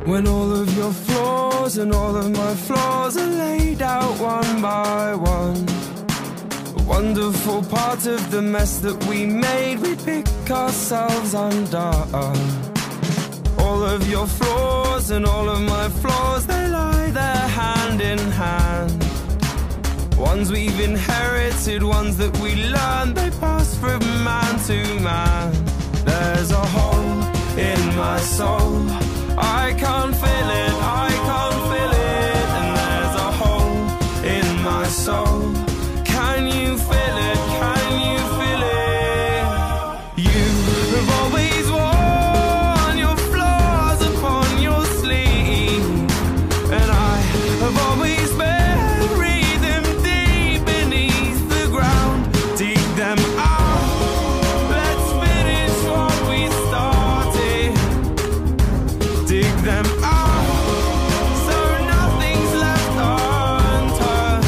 When all of your flaws and all of my flaws are laid out one by one, a wonderful part of the mess that we made, we pick ourselves undone. All of your flaws and all of my flaws, they lie there hand in hand. Ones we've inherited, ones that we learned, they pass from man to man. There's a hole in my soul, I can't feel it, I can't feel it. And there's a hole in my soul, can you feel it, can you feel it? You have always worn your flaws upon your sleeve, and I have always buried them deep beneath the ground. Dig them out, let's finish what we started. Dig them out, so nothing's left unturned.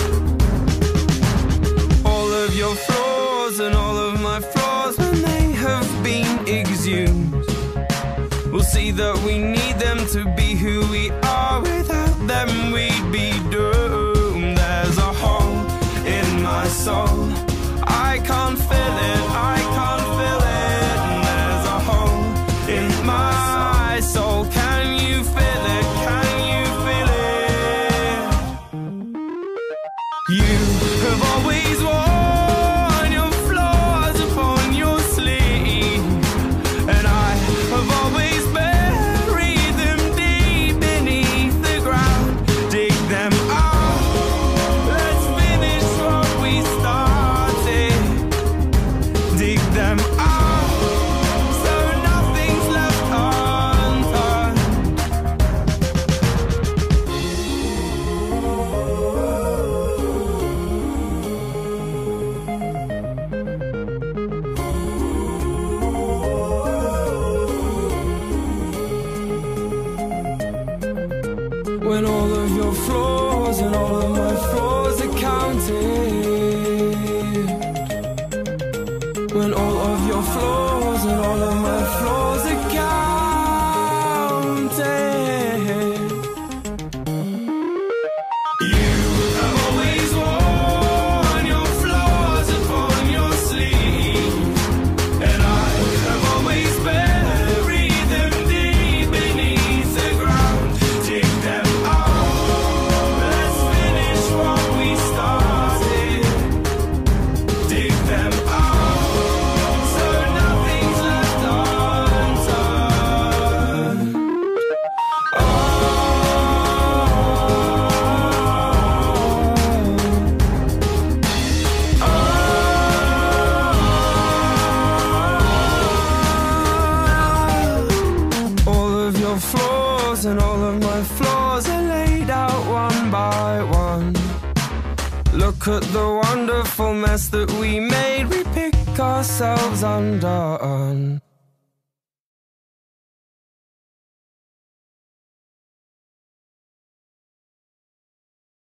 All of your flaws and all of my flaws, when they have been exhumed, we'll see that we need them to be who we are. Without them we'd be doomed. There's a hole in my soul, I can't feel it, I can't feel it. And there's a hole in my soul, can you feel it, can you feel it? You have always worn your flaws upon your sleeve, and I have always buried them deep beneath the ground. Dig them out, let's finish what we started. Dig them out, so nothing's left unturned. When all of your flaws and all of my flaws are counted, when all of your flaws and all of my flaws are counted. You have always worn your flaws upon your sleeve, and I have always buried them deep beneath the ground. Dig them out, let's finish what we started. Dig them out, so nothing's left unturned. All of your flaws and all of my flaws are laid out one by one. Look at the wonderful mess that we made, we pick ourselves undone.